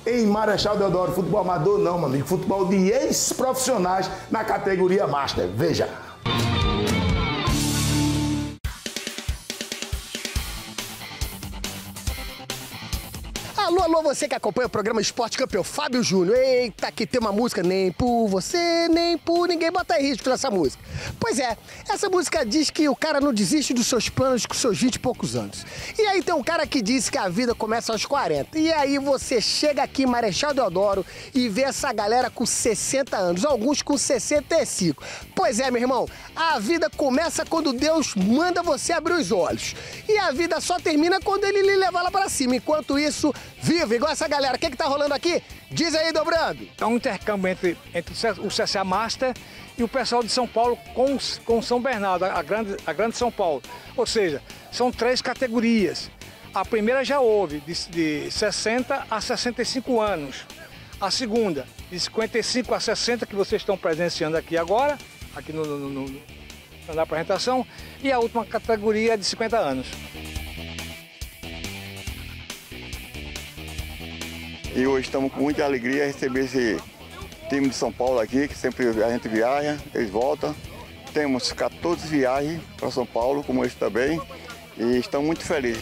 em Marechal Deodoro. Futebol amador não, meu amigo. Futebol de ex-profissionais na categoria Master. Veja. Alô, alô, você que acompanha o programa Esporte Campeão, Fábio Júnior. Eita, que tem uma música, nem por você, nem por ninguém, bota aí risco nessa música. Pois é, essa música diz que o cara não desiste dos seus planos com seus 20 e poucos anos. E aí tem um cara que diz que a vida começa aos 40. E aí você chega aqui em Marechal Deodoro e vê essa galera com 60 anos, alguns com 65. Pois é, meu irmão, a vida começa quando Deus manda você abrir os olhos. E a vida só termina quando ele lhe leva lá pra cima. Enquanto isso, vive igual essa galera. O que tá rolando aqui? Diz aí, Dobrando. É um intercâmbio entre o CSA Master e o pessoal de São Paulo com São Bernardo, a grande São Paulo. Ou seja, são 3 categorias. A primeira já houve, de 60 a 65 anos. A segunda, de 55 a 60, que vocês estão presenciando aqui agora, aqui na apresentação. E a última categoria é de 50 anos. E hoje estamos com muita alegria receber esse time de São Paulo aqui, que sempre a gente viaja, eles voltam. Temos 14 viagens para São Paulo, como esse também, e estamos muito felizes.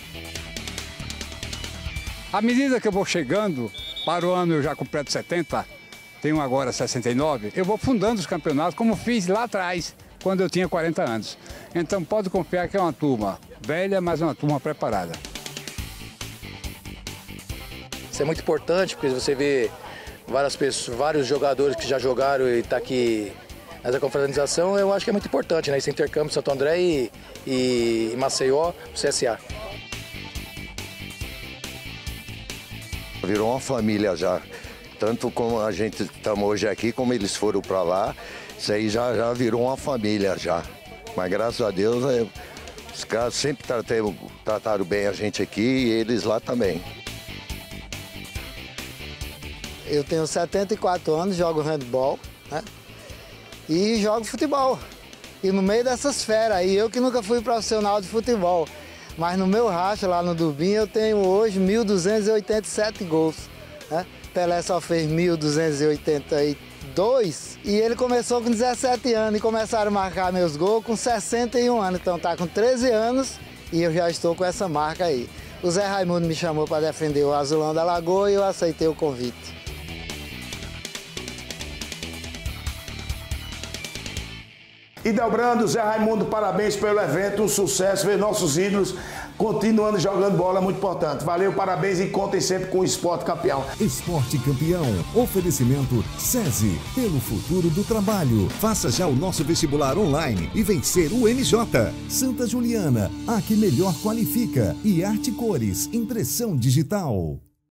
À medida que eu vou chegando, para o ano eu já completo 70, tenho agora 69, eu vou fundando os campeonatos como fiz lá atrás, quando eu tinha 40 anos. Então pode confiar que é uma turma velha, mas uma turma preparada. Isso é muito importante, porque você vê vários jogadores que já jogaram e está aqui nessa confraternização, eu acho que é muito importante, né? Esse intercâmbio de Santo André e Maceió, o CSA. Virou uma família já, tanto como a gente estamos hoje aqui, como eles foram para lá, isso aí já virou uma família já. Mas graças a Deus, os caras sempre trataram bem a gente aqui e eles lá também. Eu tenho 74 anos, jogo handball, né? E jogo futebol. E no meio dessas feras aí, eu que nunca fui profissional de futebol, mas no meu racha lá no Dubim eu tenho hoje 1.287 gols, né? Pelé só fez 1.282 e ele começou com 17 anos e começaram a marcar meus gols com 61 anos. Então tá com 13 anos e eu já estou com essa marca aí. O Zé Raimundo me chamou para defender o Azulão da Lagoa e eu aceitei o convite. E Dobrando, Zé Raimundo, parabéns pelo evento, um sucesso, ver nossos ídolos continuando jogando bola, é muito importante. Valeu, parabéns e contem sempre com o Esporte Campeão. Esporte Campeão, oferecimento SESI, pelo futuro do trabalho. Faça já o nosso vestibular online e vencer o MJ. Santa Juliana, a que melhor qualifica. E Arte Cores, impressão digital.